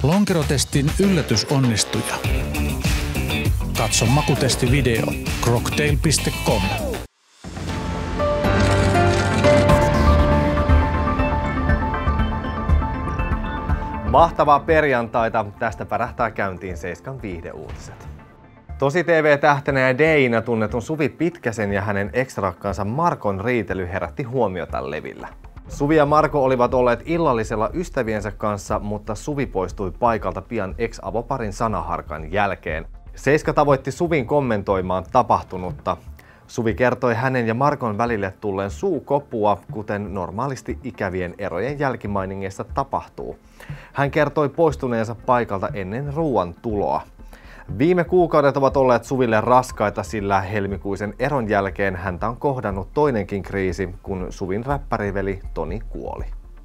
Lonkerotestin yllätysonnistuja. Katso makutestivideo Croctail.com. Mahtavaa perjantaita, tästä pärähtää käyntiin Seiskan viihdeuutiset. Tosi TV-tähtenä ja DJ:nä tunnetun Suvi Pitkäsen ja hänen ex-rakkaansa Markon riitely herätti huomiota levillä. Suvi ja Marko olivat olleet illallisella ystäviensä kanssa, mutta Suvi poistui paikalta pian ex-avoparin sanaharkan jälkeen. Seiska tavoitti Suvin kommentoimaan tapahtunutta. Suvi kertoi hänen ja Markon välille tulleen suukopua, kuten normaalisti ikävien erojen jälkimainingeissa tapahtuu. Hän kertoi poistuneensa paikalta ennen ruoan tuloa. Viime kuukaudet ovat olleet Suville raskaita, sillä helmikuisen eron jälkeen häntä on kohdannut toinenkin kriisi, kun Suvin räppäriveli Toni kuoli.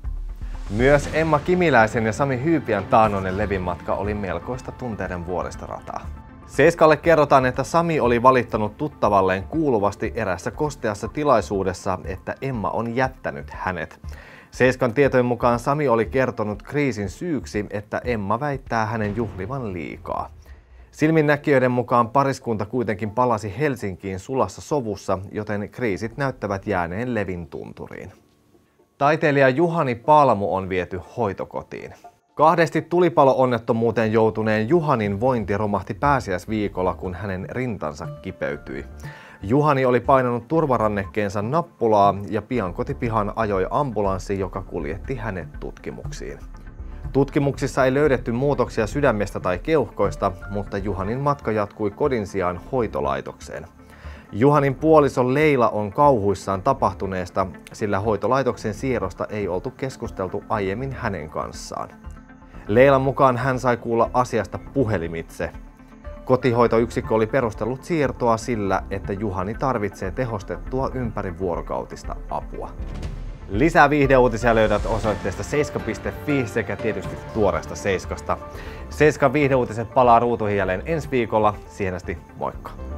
Myös Emma Kimiläisen ja Sami Hyypiän taannoinen levinmatka oli melkoista tunteiden vuoristorataa. Seiskalle kerrotaan, että Sami oli valittanut tuttavalleen kuuluvasti erässä kosteassa tilaisuudessa, että Emma on jättänyt hänet. Seiskan tietojen mukaan Sami oli kertonut kriisin syyksi, että Emma väittää hänen juhlivan liikaa. Silminnäkijöiden mukaan pariskunta kuitenkin palasi Helsinkiin sulassa sovussa, joten kriisit näyttävät jääneen levin tunturiin. Taiteilija Juhani Palmu on viety hoitokotiin. Kahdesti tulipalo-onnettomuuteen joutuneen Juhanin vointi romahti pääsiäisviikolla, kun hänen rintansa kipeytyi. Juhani oli painanut turvarannekkeensa nappulaa ja pian kotipihan ajoi ambulanssi, joka kuljetti hänet tutkimuksiin. Tutkimuksissa ei löydetty muutoksia sydämestä tai keuhkoista, mutta Juhanin matka jatkui kodin sijaan hoitolaitokseen. Juhanin puoliso Leila on kauhuissaan tapahtuneesta, sillä hoitolaitoksen siirrosta ei oltu keskusteltu aiemmin hänen kanssaan. Leilan mukaan hän sai kuulla asiasta puhelimitse. Kotihoitoyksikkö oli perustellut siirtoa sillä, että Juhani tarvitsee tehostettua ympärivuorokautista apua. Lisää viihdeuutisia löydät osoitteesta seiska.fi sekä tietysti tuoreesta Seiskasta. Seiskan viihdeuutiset palaa ruutuihin jälleen ensi viikolla. Siihen asti, moikka!